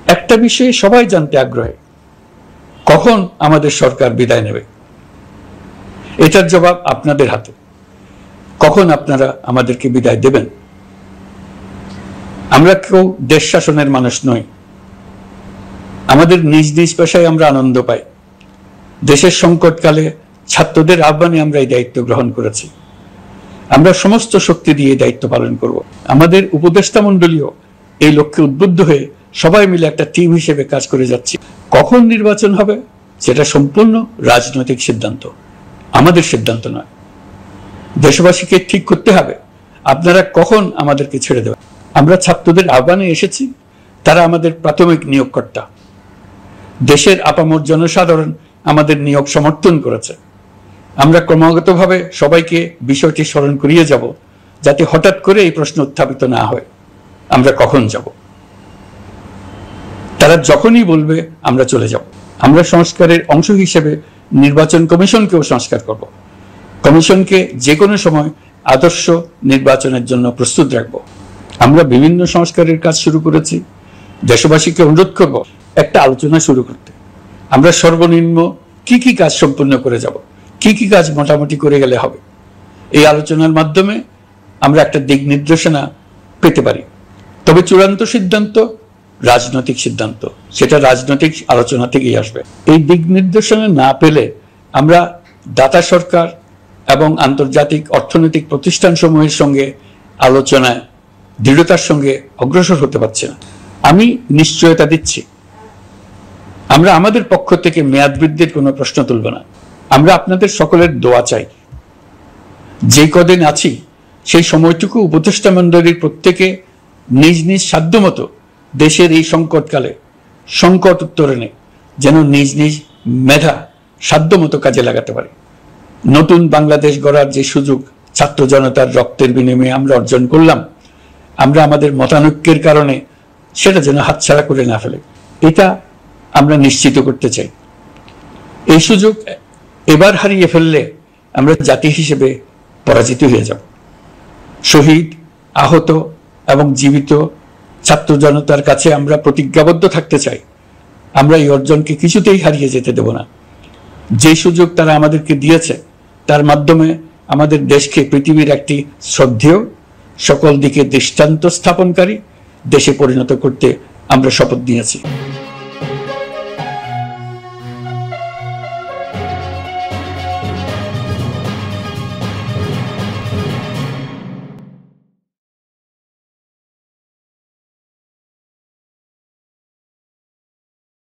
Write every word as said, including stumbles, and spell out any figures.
একটা বিষয়ে সবাই জানতে আগ্রহী, কখন আমাদের সরকার বিদায় নেবে। এটার জবাব আপনাদের হাতে। কখন আপনারা আমাদেরকে বিদায় দেবেন? আমরা কেউ দেশ শাসনের মানুষ নই। আমাদের নিজ নিজ পেশায় আমরা আনন্দ পাই। দেশের সংকটকালে ছাত্রদের আহ্বানে আমরা এই দায়িত্ব গ্রহণ করেছি। আমরা সমস্ত শক্তি দিয়ে দায়িত্ব পালন করব। আমাদের উপদেষ্টা মণ্ডলীও এই লক্ষ্যে উদ্বুদ্ধ হয়ে সবাই মিলে একটা টিম হিসেবে কাজ করে যাচ্ছি। কখন নির্বাচন হবে সেটা সম্পূর্ণ রাজনৈতিক সিদ্ধান্ত, আমাদের সিদ্ধান্ত নয়। দেশবাসীকে ঠিক করতে হবে আপনারা কখন আমাদেরকে ছেড়ে দেবেন। আমরা ছাত্রদের আহ্বানে এসেছি, তারা আমাদের প্রাথমিক নিয়োগকর্তা। দেশের আপামর জনসাধারণ আমাদের নিয়োগ সমর্থন করেছে। আমরা ক্রমাগতভাবে সবাইকে বিষয়টি স্মরণ করিয়ে যাব, যাতে হঠাৎ করে এই প্রশ্ন উত্থাপিত না হয় আমরা কখন যাব। তারা যখনই বলবে আমরা চলে যাব। আমরা সংস্কারের অংশ হিসেবে নির্বাচন কমিশনকেও সংস্কার করব। কমিশনকে যে কোনো সময় আদর্শ নির্বাচনের জন্য প্রস্তুত রাখব। আমরা বিভিন্ন সংস্কারের কাজ শুরু করেছি। দেশবাসীকে অনুরোধ করব একটা আলোচনা শুরু করতে। আমরা সর্বনিম্ন কি কি কাজ সম্পূর্ণ করে যাব, কি কি কাজ মোটামুটি করে গেলে হবে। এই আলোচনার মাধ্যমে আমরা একটা দিক নির্দেশনা পেতে পারি। তবে চূড়ান্ত সিদ্ধান্ত রাজনৈতিক সিদ্ধান্ত, সেটা রাজনৈতিক আলোচনা থেকেই আসবে। এই দিক নির্দেশনা না পেলে আমরা দাতা সরকার এবং আন্তর্জাতিক অর্থনৈতিক প্রতিষ্ঠানসমূহের সঙ্গে আলোচনায় দৃঢ়তার সঙ্গে অগ্রসর হতে পারছি না। আমি নিশ্চয়তা দিচ্ছি, আমরা আমাদের পক্ষ থেকে মেয়াদ বৃদ্ধির কোনো প্রশ্ন তুলব না। আমরা আপনাদের সকলের দোয়া চাই। যে কদিন আছি সেই সময়টুকু উপদেষ্টা মণ্ডলীর প্রত্যেকে নিজ নিজ সাধ্যমতো দেশের এই সংকটকালে সংকট উত্তরণে যেন নিজ নিজ মেধা সাধ্যমতো কাজে লাগাতে পারে। নতুন বাংলাদেশ গড়ার যে সুযোগ ছাত্র জনতার রক্তের বিনিময়ে আমরা অর্জন করলাম, আমরা আমাদের মতানৈক্যের কারণে সেটা যেন হাতছাড়া করে না ফেলে, এটা আমরা নিশ্চিত করতে চাই। এই সুযোগ এবার হারিয়ে ফেললে আমরা জাতি হিসেবে পরাজিত হয়ে যাব। শহীদ, আহত এবং জীবিত ছাত্র জনতার কাছে আমরা প্রতিজ্ঞাবদ্ধ থাকতে চাই। আমরা এই অর্জনকে কিছুতেই হারিয়ে যেতে দেব না। যে সুযোগ তারা আমাদেরকে দিয়েছে তার মাধ্যমে আমাদের দেশকে পৃথিবীর একটি শ্রদ্ধেয়, সকল দিকে দৃষ্টান্ত স্থাপনকারী দেশে পরিণত করতে আমরা শপথ নিয়েছি।